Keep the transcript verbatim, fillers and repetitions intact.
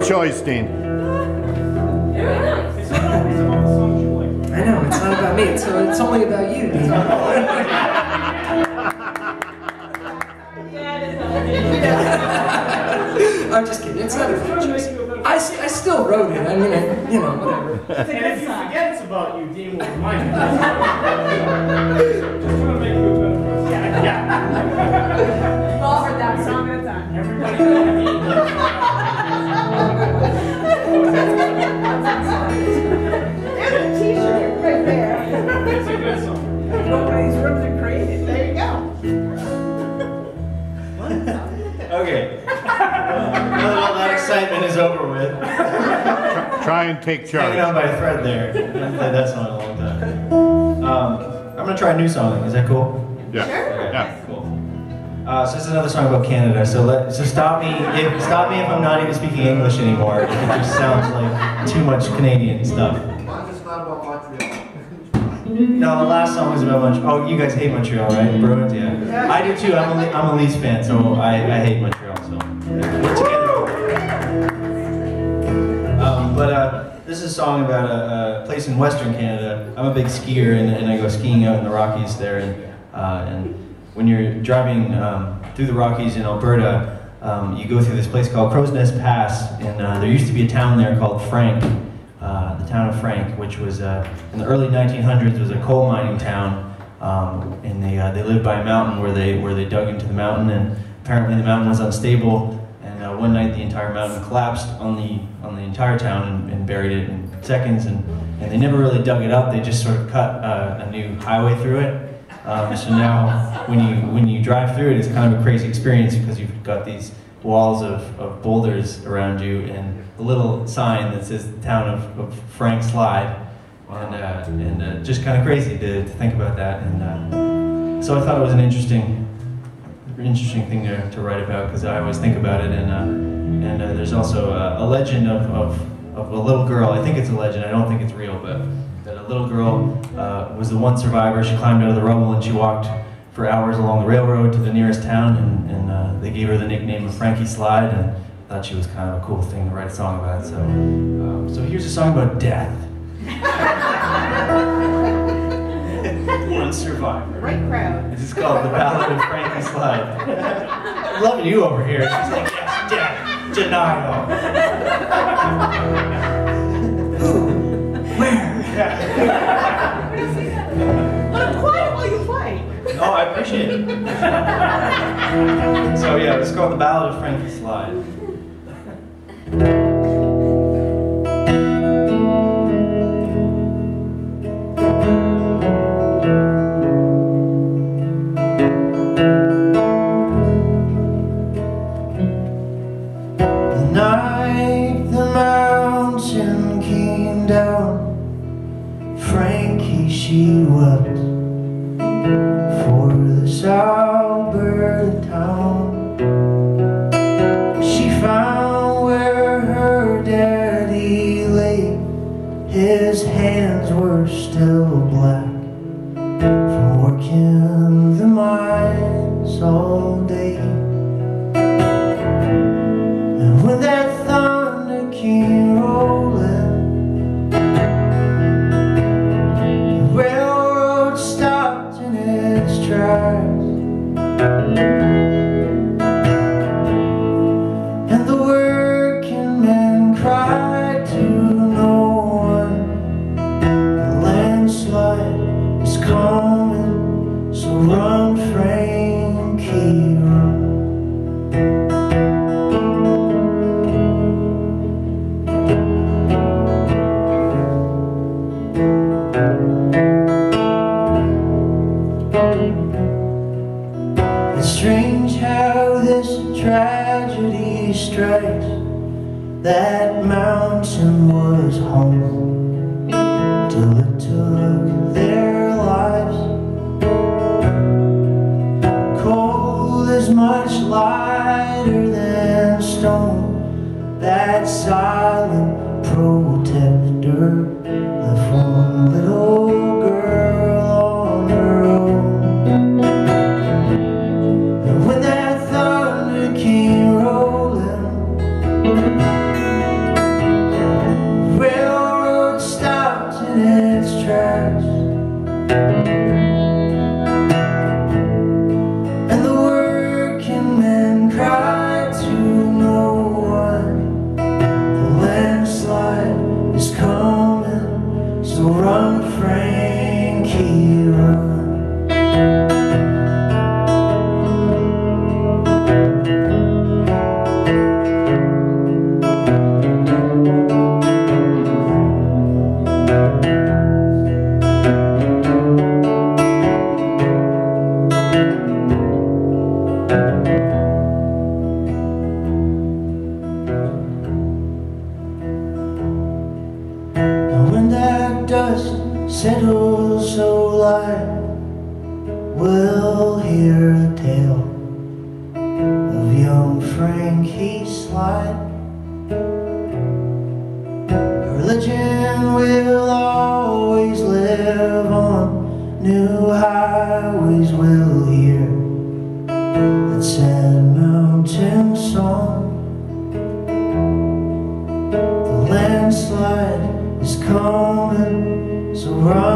choice, Dean. I know, it's not about me, it's, uh, it's only about you, Dean. I'm just kidding, it's not about choice. I, I still wrote it, I mean, I, you know, whatever. And if you forget it's about you, Dean will remind you. Just trying to make you a better person. Yeah, yeah. We've all heard that song at a time. Everybody knows Dean. There's a t-shirt right there. It's a good song. Nobody's rooms are created. There you go. Okay. Now that all that excitement is over with. Try and take charge. Hanging on by a thread there. I haven't played that song in a long time. Um, I'm gonna try a new song. Is that cool? Yeah. Sure. Okay, Yeah. cool. Uh, so this is another song about Canada. So let so stop me if stop me if I'm not even speaking English anymore. If it just sounds like too much Canadian stuff. No, the last song was about Montreal. Oh, you guys hate Montreal, right? Bruins, yeah. I do too. I'm a, I'm a Leafs fan, so I, I hate Montreal. So we're together. Um, but uh, this is a song about a, a place in Western Canada. I'm a big skier, and, and I go skiing out in the Rockies there. And uh, and when you're driving um, through the Rockies in Alberta, um, you go through this place called Crow's Nest Pass, and uh, there used to be a town there called Frank. Uh, the town of Frank, which was uh, in the early nineteen hundreds, was a coal mining town, um, and they uh, they lived by a mountain where they where they dug into the mountain, and apparently the mountain was unstable, and uh, one night the entire mountain collapsed on the on the entire town and, and buried it in seconds, and and they never really dug it up. They just sort of cut uh, a new highway through it. Um, so now when you when you drive through it, it's kind of a crazy experience because you've got these walls of, of boulders around you and a little sign that says the town of, of Frank Slide, and uh, and uh, just kind of crazy to, to think about that. And uh, so I thought it was an interesting interesting thing to, to write about because I always think about it. And uh, and uh, there's also a, a legend of, of of a little girl. I think it's a legend. I don't think it's real, but that a little girl uh, was the one survivor. She climbed out of the rubble and she walked for hours along the railroad to the nearest town, and, and uh, they gave her the nickname of Frankie Slide, and I thought she was kind of a cool thing to write a song about. So, um, so here's a song about death. One survivor. Right crowd. This is called The Ballad of Frankie Slide. I'm loving you over here. She's like, yes, death, denial. Who? Where? Yeah. But I'm quiet while you play. Oh, I appreciate it. So yeah, it's called The Ballad of Frankie Slide. The night the mountain came down, Frankie, she wept for this Alberta town. She found where her daddy lay. His hands were still black from working the mines all day. And when that thunder came rolling, the railroad stopped in its tracks, and the working men cried to no one. The landslide is coming, so run, Frankie, run. It's strange how this tragedy strikes. That mountain was home till it took their lives. Coal is much lighter than stone. That silent protector left one little girl on her own. And when that thunder came rolling, settles so light, we'll hear a tale of young Frankie Slide. Religion will always live on, new highways will hear that sad mountain song. The landslide is coming, so run.